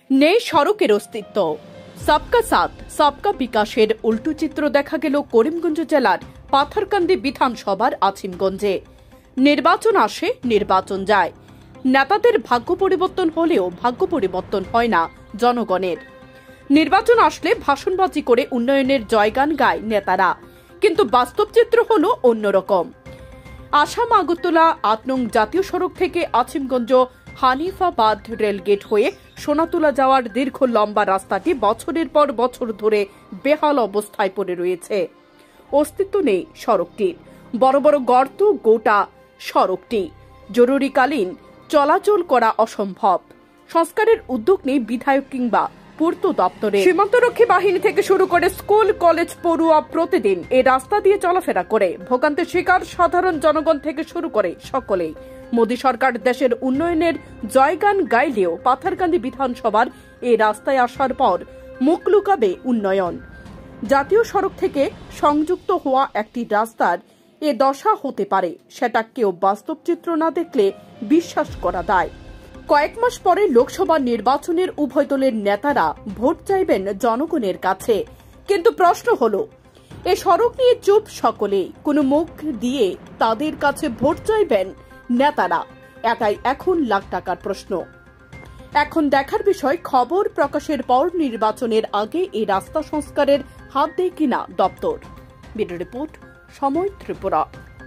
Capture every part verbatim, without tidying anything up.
নেই সড়কের অস্তিত্ব। সবকা সাথ সবকা বিকাশের উল্টো চিত্র দেখা গেল করিমগঞ্জ জেলার পাথারকান্দি বিধানসভার আজিমগঞ্জে। নির্বাচন আসে, নির্বাচন যায়, নেতাদের ভাগ্য পরিবর্তন হলেও ভাগ্য পরিবর্তন হয় না জনগণের। নির্বাচন আসলে ভাষণবাজি করে উন্নয়নের জয়গান গায় নেতারা, কিন্তু বাস্তব চিত্র হল অন্যরকম। আসাম আগরতলা আট নং জাতীয় সড়ক থেকে আজিমগঞ্জ হানিফাবাদ রেলগেট হয়ে সোনাতুলা যাওয়ার দীর্ঘ লম্বা রাস্তাটি বছরের পর বছর ধরে বেহাল অবস্থায় পড়ে রয়েছে। অস্তিত্ব নেই সড়কটির, বড় বড় গর্ত গোটা সড়কটি, জরুরিকালীন চলাচল করা অসম্ভব। সংস্কারের উদ্যোগ নেই বিধায়ক কিংবা পূর্ত দপ্তরে। সীমান্তরক্ষী বাহিনী থেকে শুরু করে স্কুল কলেজ পড়ুয়া প্রতিদিন এই রাস্তা দিয়ে চলাফেরা করে ভোগান্তির শিকার সাধারণ জনগণ থেকে শুরু করে সকলেই। মোদী সরকার দেশের উন্নয়নের জয়গান গাইলেও পাথারকান্দি বিধানসভার এই রাস্তায় আসার পর মুখ লুকাবে উন্নয়ন। জাতীয় সড়ক থেকে সংযুক্ত হওয়া একটি রাস্তার এ দশা হতে পারে, সেটা কেউ বাস্তব চিত্র না দেখলে বিশ্বাস করা দায়। কয়েক মাস পরে লোকসভা নির্বাচনের উভয় দলের নেতারা ভোট চাইবেন জনগণের কাছে, কিন্তু প্রশ্ন হল এ সড়ক নিয়ে চুপ সকলেই। কোনো মুখ দিয়ে তাদের কাছে ভোট চাইবেন নেতারা, এটাই এখন লাখ টাকার প্রশ্ন। এখন দেখার বিষয় খবর প্রকাশের পর নির্বাচনের আগে এই রাস্তা সংস্কারের হাত দেয় কিনা দপ্তর। ব্যুরো রিপোর্ট, সময় ত্রিপুরা।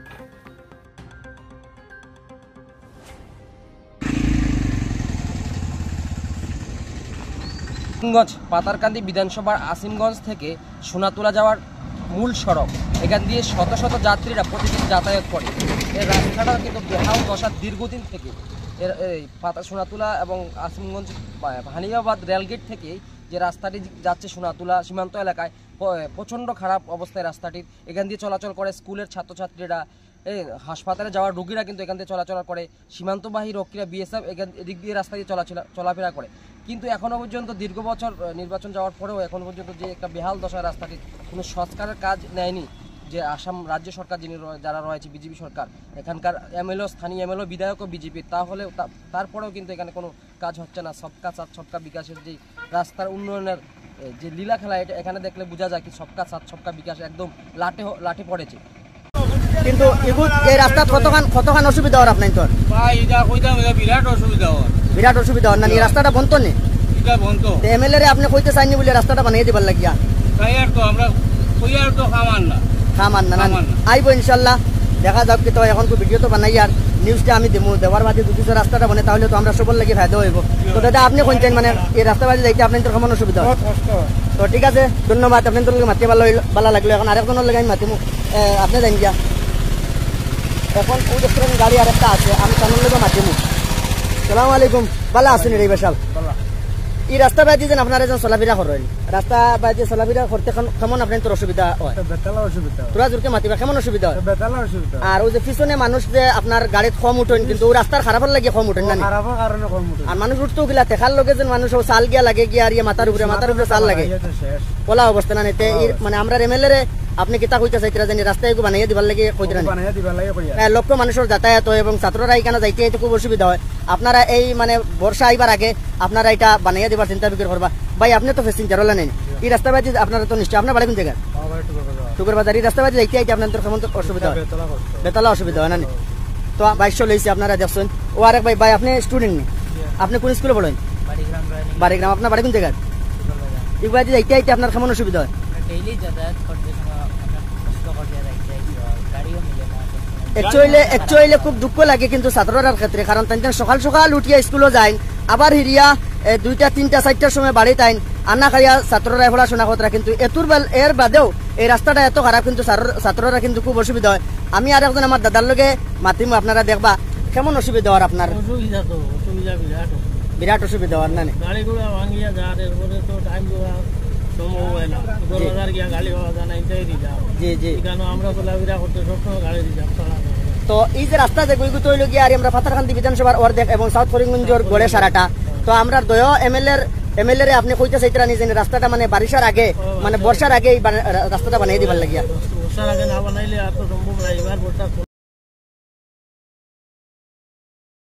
পাতারকান্দি বিধানসভার আসিমগঞ্জ থেকে সোনাতুলা যাওয়ার মূল সড়ক, এখান দিয়ে শত শত যাত্রীরা প্রতিদিন যাতায়াত করে। এই রাস্তাটা কিন্তু বেহাল দশা দীর্ঘদিন থেকে। এর এই পাতা সোনাতুলা এবং আসিমগঞ্জ হানিফাবাদ রেলগেট থেকে যে রাস্তাটি যাচ্ছে সোনাতুলা সীমান্ত এলাকায়, প্রচণ্ড খারাপ অবস্থায় রাস্তাটির। এখান দিয়ে চলাচল করে স্কুলের ছাত্রছাত্রীরা, এই হাসপাতালে যাওয়ার রোগীরা কিন্তু এখান দিয়ে চলাচল করে, সীমান্তবাহী রক্ষীরা বিএসএফ এখান এদিক দিয়ে রাস্তা দিয়ে চলাচল চলাফেরা করে। কিন্তু এখনও পর্যন্ত দীর্ঘ বছর নির্বাচন যাওয়ার পরেও এখনও পর্যন্ত যে একটা বেহাল দশায় রাস্তাটির কোনো সংস্কারের কাজ নেয়নি যে আসাম রাজ্য সরকার যিনি যারা রয়েছে বিজেপি সরকার, এখানকার এমএলএ স্থানীয় এমএলএ বিধায়কও বিজেপি, তাহলে তারপরেও কিন্তু এখানে কোনো কাজ হচ্ছে না। সবকা সাথ সবকা বিকাশের যে রাস্তার উন্নয়নের যে লীলা খেলা, এটা এখানে দেখলে বোঝা যায় কি সবকা সাথ সবকা বিকাশ একদম লাটে লাটে পড়েছে। কিন্তু এই রাস্তা কতখান কতখান অসুবিধা হওয়ার আপনার তোর বিরাট অসুবিধা হওয়ার বিরাট অসুবিধা হওয়ার না এই রাস্তাটা বন্ধ নেই বন্ধ। এমএলএ আপনি কইতে চাইনি বলে রাস্তাটা বানিয়ে দিবার লাগিয়া তো আমরা তো খামান না খামান না আইব ইনশাল্লাহ। দেখা যাক কি তো এখন তো ভিডিও তো বানাই আর নিউজটা আমি দেবো, দেওয়ার বাদে যদি রাস্তাটা বনে তাহলে তো আমরা সবার লাগে ফায়দা হইব। তো দাদা আপনি কোনছেন মানে এই রাস্তা বাজে যাইতে আপনার তো কেমন অসুবিধা? তো ঠিক আছে, ধন্যবাদ। আপনার তোর মাতি ভালো ভালো লাগলো। এখন আরেকজনের লাগে আমি মাতিমু, আপনি জানি গিয়া এখন ওই দেখছেন গাড়ি আর একটা আছে, আমি তার লোক মাতিমু। সালাম আলাইকুম, ভালো আছেন রে বেশাল? এই রাস্তা বাজে যেন আপনারা যেন চলাফেরা করেন, রাস্তা বাজে চলাফেরা করতে কেমন আপনার তোর অসুবিধা হয়? তোরা জোরকে মাতিবা কেমন অসুবিধা হয়? আর ওই যে পিছনে মানুষ যে আপনার গাড়িত কম উঠেন, কিন্তু ওই রাস্তার খারাপের লাগে কম উঠেন না, আর মানুষ উঠতেও গিলা দেখার লগে যেন মানুষ চাল গিয়া লাগে গিয়া আর ইয়ে মাথার উপরে মাথার উপরে চাল লাগে ওলা অবস্থা না নিতে। মানে আমরা এমএলএ আপনি কিতা কইতে চাইতরা জানি রাস্তা এগু বানাইয়া দিবার লাগে কইতরা লক্ষ মানুষের যাতায়াত হয় এবং ছাত্ররা এখানে যাইতে যাইতে খুব অসুবিধা হয়। আপনারা এই মানে বর্ষা আইবার আগে আপনারা এটা বানাইয়া দিবার চিন্তা বিক্রি করবা। ভাই আপনি তো প্যাসেঞ্জার হলেন নেই, এই রাস্তা বাজে আপনারা তো নিশ্চয় আপনার বাড়ি কোন জায়গা? টুকুর বাজার। এই রাস্তা বাজে যাইতে যাইতে আপনার কেমন অসুবিধা হয়? বেতলা অসুবিধা হয় না? তো বাইশ লইছে আপনারা দেখছেন। ও আরেক ভাই, ভাই আপনি স্টুডেন্ট নেই, আপনি কোন স্কুলে পড়েন? বাড়িগ্রাম। আপনার বাড়ি কোন জায়গা? এই বাজে যাইতে যাইতে আপনার কেমন অসুবিধা হয়? খুব দুঃখ লাগে কিন্তু ছাত্ররার ক্ষেত্রে, কারণ তাই সকাল সকাল উঠিয়া স্কুলে যায়, আবার হিরিয়া দুইটা তিনটা চারটার সময় বাড়ি তাইন আনা খাইয়া ছাত্ররা পড়াশোনা করতে। কিন্তু এতুর এর বাদেও এই রাস্তাটা এত খারাপ, কিন্তু ছাত্ররা কিন্তু খুব অসুবিধা হয়। আমি আর একজন আমার দাদার লগে মাতিম, আপনারা দেখবা কেমন অসুবিধা হওয়ার আপনার। বিরাট অসুবিধা হওয়ার না তো এই যে রাস্তা যে গুইগুতো হইল গিয়ে আর আমরা পাথারকান্দি বিধানসভার অর্ধেক এবং সাউথ করিমগঞ্জের গড়ে সারাটা। তো আমরা দয় এমএলএর এমএলএ আপনি কইতে চাইতরা নিজে রাস্তাটা মানে বারিশার আগে মানে বর্ষার আগে রাস্তাটা বানিয়ে দিবার লাগিয়া।